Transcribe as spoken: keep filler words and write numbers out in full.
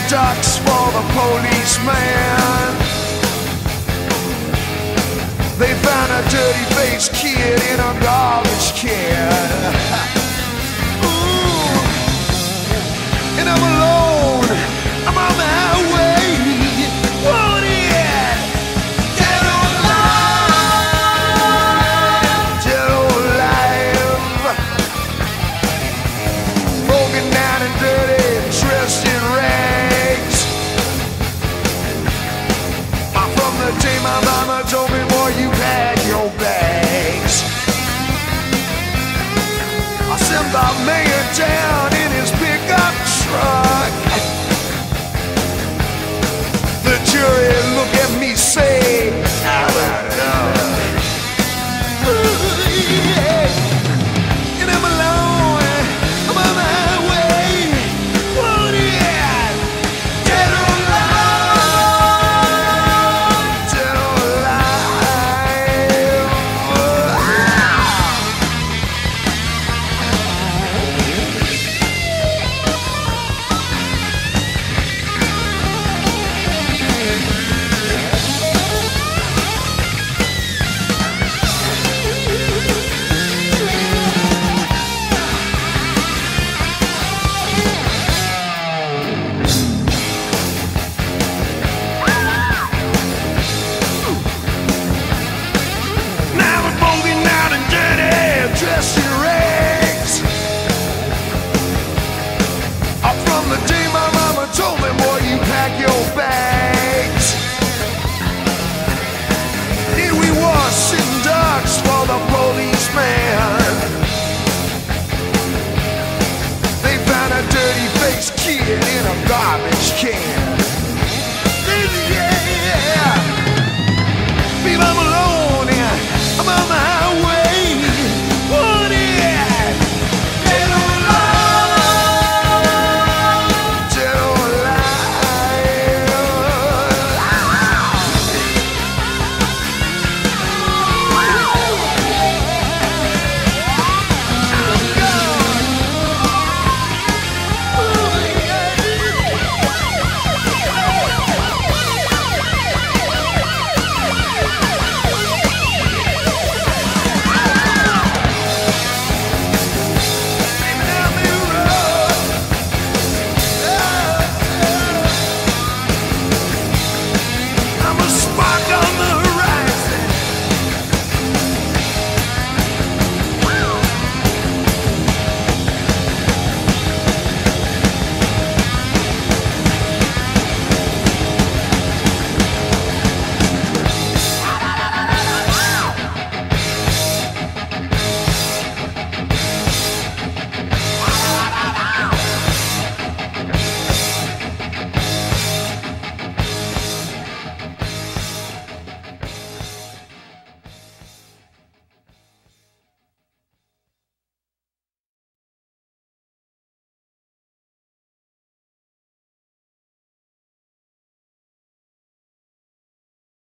ducks for the policeman. They found a dirty-faced kid in a garbage can. Ooh, and I'm alone. I'm on my way. Whoa, yeah. Dead or alive, dead or alive. Broken down and dirty, dressed in rags. From the day my mama told me, boy, you pack your bags. I sent the mayor down in his pickup truck. The jury